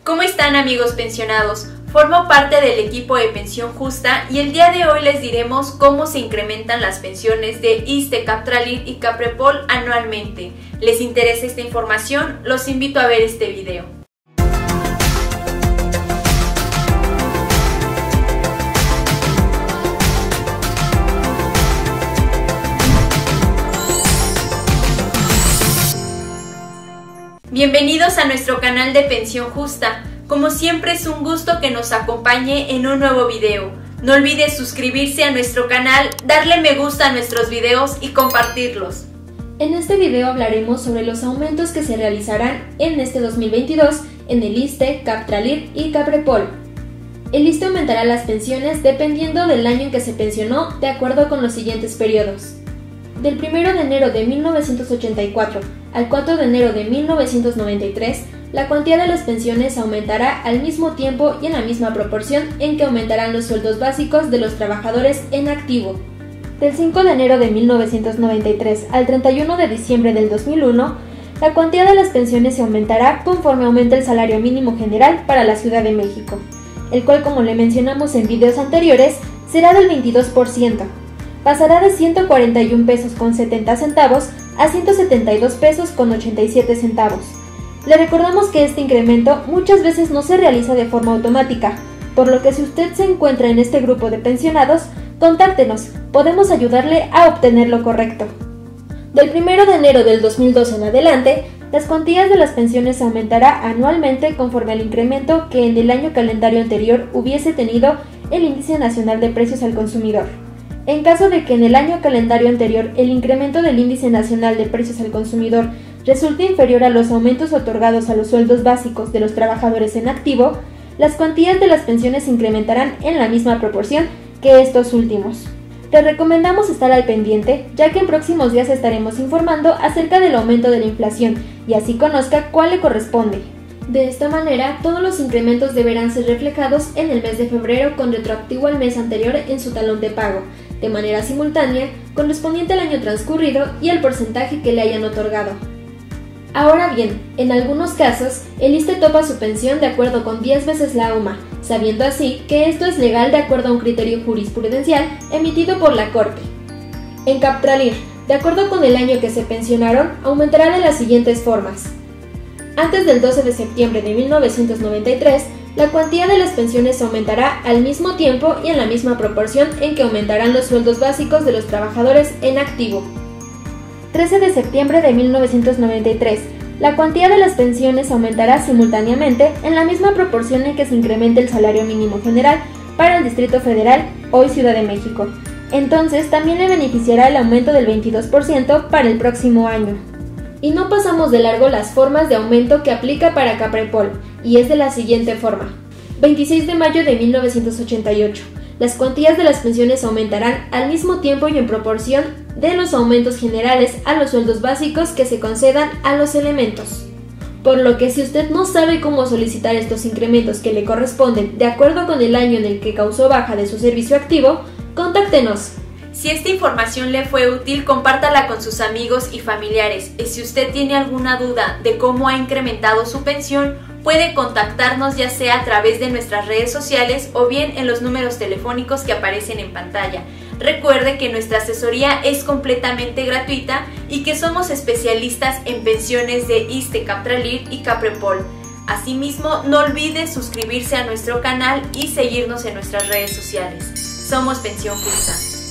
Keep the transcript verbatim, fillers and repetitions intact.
¿Cómo están, amigos pensionados? Formo parte del equipo de Pensión Justa y el día de hoy les diremos cómo se incrementan las pensiones de ISSSTE, Captralir y Caprepol anualmente. ¿Les interesa esta información? Los invito a ver este video. Bienvenidos a nuestro canal de Pensión Justa. Como siempre, es un gusto que nos acompañe en un nuevo video. No olvides suscribirse a nuestro canal, darle me gusta a nuestros videos y compartirlos. En este video hablaremos sobre los aumentos que se realizarán en este dos mil veintidós en el ISSSTE, Captralir y Caprepol. El ISSSTE aumentará las pensiones dependiendo del año en que se pensionó, de acuerdo con los siguientes periodos. Del primero de enero de mil novecientos ochenta y cuatro al cuatro de enero de mil novecientos noventa y tres, la cuantía de las pensiones aumentará al mismo tiempo y en la misma proporción en que aumentarán los sueldos básicos de los trabajadores en activo. Del cinco de enero de mil novecientos noventa y tres al treinta y uno de diciembre del dos mil uno, la cuantía de las pensiones se aumentará conforme aumente el salario mínimo general para la Ciudad de México, el cual, como le mencionamos en videos anteriores, será del veintidós por ciento. Pasará de ciento cuarenta y un pesos con setenta centavos a ciento setenta y dos pesos con ochenta y siete centavos. Le recordamos que este incremento muchas veces no se realiza de forma automática, por lo que si usted se encuentra en este grupo de pensionados, contáctenos, podemos ayudarle a obtener lo correcto. Del primero de enero del dos mil dos en adelante, las cuantías de las pensiones aumentará anualmente conforme al incremento que en el año calendario anterior hubiese tenido el Índice Nacional de Precios al Consumidor. En caso de que en el año calendario anterior el incremento del Índice Nacional de Precios al Consumidor resulte inferior a los aumentos otorgados a los sueldos básicos de los trabajadores en activo, las cuantías de las pensiones se incrementarán en la misma proporción que estos últimos. Te recomendamos estar al pendiente, ya que en próximos días estaremos informando acerca del aumento de la inflación y así conozca cuál le corresponde. De esta manera, todos los incrementos deberán ser reflejados en el mes de febrero con retroactivo al mes anterior en su talón de pago, de manera simultánea, correspondiente al año transcurrido y al porcentaje que le hayan otorgado. Ahora bien, en algunos casos, el ISSSTE topa su pensión de acuerdo con diez veces la UMA, sabiendo así que esto es legal de acuerdo a un criterio jurisprudencial emitido por la Corte. En Captralir, de acuerdo con el año que se pensionaron, aumentará de las siguientes formas. Antes del doce de septiembre de mil novecientos noventa y tres, la cuantía de las pensiones aumentará al mismo tiempo y en la misma proporción en que aumentarán los sueldos básicos de los trabajadores en activo. trece de septiembre de mil novecientos noventa y tres, la cuantía de las pensiones aumentará simultáneamente en la misma proporción en que se incremente el salario mínimo general para el Distrito Federal, hoy Ciudad de México. Entonces, también le beneficiará el aumento del veintidós por ciento para el próximo año. Y no pasamos de largo las formas de aumento que aplica para Caprepol, y es de la siguiente forma. veintiséis de mayo de mil novecientos ochenta y ocho. Las cuantías de las pensiones aumentarán al mismo tiempo y en proporción de los aumentos generales a los sueldos básicos que se concedan a los elementos. Por lo que si usted no sabe cómo solicitar estos incrementos que le corresponden de acuerdo con el año en el que causó baja de su servicio activo, contáctenos. Si esta información le fue útil, compártala con sus amigos y familiares. Y si usted tiene alguna duda de cómo ha incrementado su pensión, puede contactarnos ya sea a través de nuestras redes sociales o bien en los números telefónicos que aparecen en pantalla. Recuerde que nuestra asesoría es completamente gratuita y que somos especialistas en pensiones de ISSSTE, Captralir y Caprepol. Asimismo, no olvide suscribirse a nuestro canal y seguirnos en nuestras redes sociales. Somos Pensión Justa.